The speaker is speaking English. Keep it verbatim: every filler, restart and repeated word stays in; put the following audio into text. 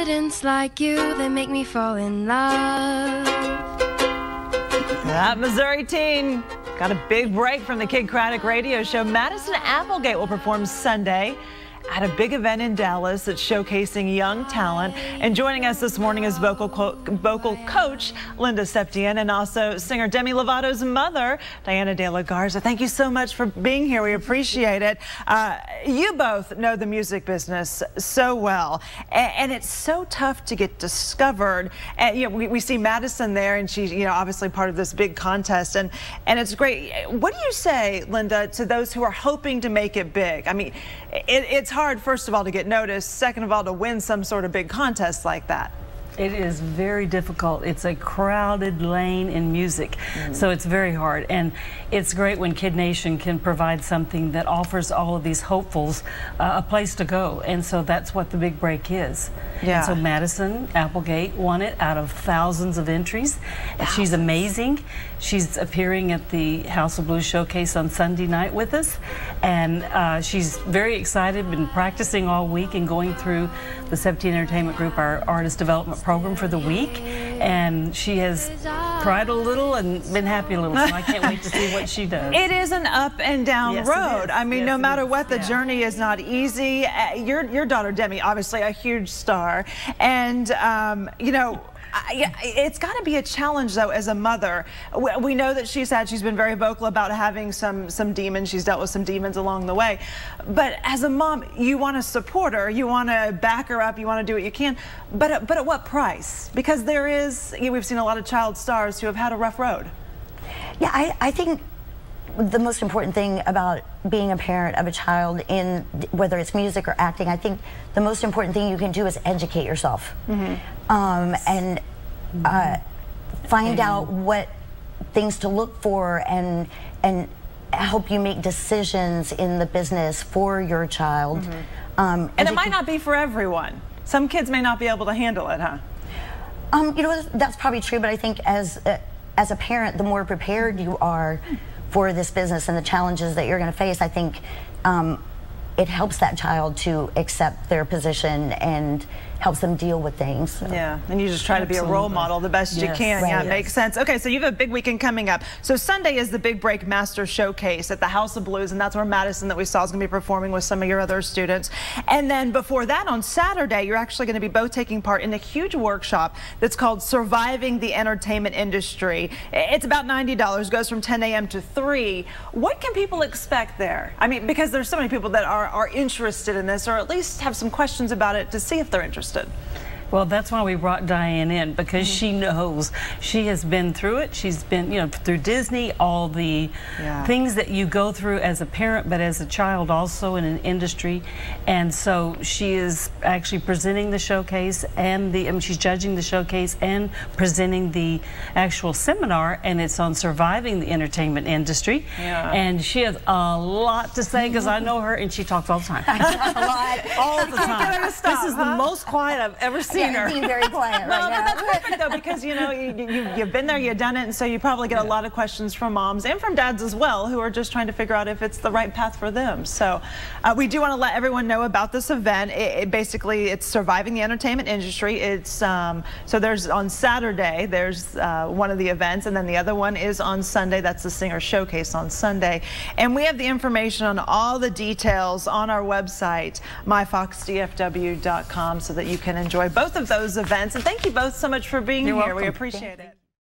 Confidence like you, they make me fall in love. That Missouri teen got a big break from the Kidd Kraddick radio show. Madison Applegate will perform Sunday at a big event in Dallas that's showcasing young talent. And joining us this morning is vocal co vocal coach Linda Septien and also singer Demi Lovato's mother, Diana De La Garza. Thank you so much for being here. We appreciate it. Uh, you both know the music business so well, and, and it's so tough to get discovered. And you know, we, we see Madison there, and she's you know obviously part of this big contest, and and it's great. What do you say, Linda, to those who are hoping to make it big? I mean, it, it's hard, first of all, to get noticed, second of all, to win some sort of big contest like that. It is very difficult. It's a crowded lane in music, mm-hmm. so it's very hard. And it's great when Kidd Nation can provide something that offers all of these hopefuls uh, a place to go. And so that's what the big break is. Yeah. And so Madison Applegate won it out of thousands of entries. Thousands. She's amazing. She's appearing at the House of Blues Showcase on Sunday night with us. And uh, she's very excited, been practicing all week and going through the Septien Entertainment Group, our artist development program for the week, and she has cried a little and been happy a little, so I can't wait to see what she does. It is an up and down yes, road. I mean, yes, no matter is. what, the yeah. journey is not easy. Uh, your, your daughter, Demi, obviously a huge star, and, um, you know, I, it's got to be a challenge, though, as a mother. We, we know that she's had, she's been very vocal about having some, some demons. She's dealt with some demons along the way. But as a mom, you want to support her. You want to back her up. You want to do what you can. But, at, but at what price? Because there is, you know, we've seen a lot of child stars who have had a rough road. Yeah, I, I think the most important thing about being a parent of a child, in whether it's music or acting, I think the most important thing you can do is educate yourself. Mm-hmm. um, and uh, find mm-hmm. out what things to look for, and and help you make decisions in the business for your child. Mm-hmm. um, and it might not be for everyone. Some kids may not be able to handle it, huh? Um, you know, that's probably true, but I think as uh, as a parent, the more prepared you are for this business and the challenges that you're going to face, I think um, it helps that child to accept their position and helps them deal with things. So. Yeah, and you just try Absolutely. to be a role model the best yes. you can. Right. Yeah, it yes. makes sense. Okay, so you have a big weekend coming up. So Sunday is the Big Break Master Showcase at the House of Blues, and that's where Madison, that we saw, is going to be performing with some of your other students. And then before that, on Saturday, you're actually going to be both taking part in a huge workshop that's called Surviving the Entertainment Industry. It's about ninety dollars, goes from ten A M to three. What can people expect there? I mean, because there's so many people that are, are interested in this, or at least have some questions about it to see if they're interested. Well, that's why we brought Diane in, because mm-hmm. she knows. She has been through it. She's been, you know, through Disney, all the yeah. things that you go through as a parent, but as a child also in an industry. And so she is actually presenting the showcase, and the, I mean, she's judging the showcase and presenting the actual seminar, and it's on surviving the entertainment industry. Yeah. And she has a lot to say, because I know her, and she talks all the time. a lot. All the time. Stop, this is huh? the most quiet I've ever seen. Yeah, being very quiet well, right now. But that's perfect, though, because you know you, you, you've been there, you've done it, and so you probably get a lot of questions from moms and from dads as well, who are just trying to figure out if it's the right path for them. So uh, we do want to let everyone know about this event. It, it basically, it's Surviving the Entertainment Industry. It's um, so there's on Saturday, there's uh, one of the events, and then the other one is on Sunday. That's the Singer Showcase on Sunday, and we have the information on all the details on our website, my fox D F W dot com, so that you can enjoy both of those events. And thank you both so much for being You're here. welcome. We appreciate it.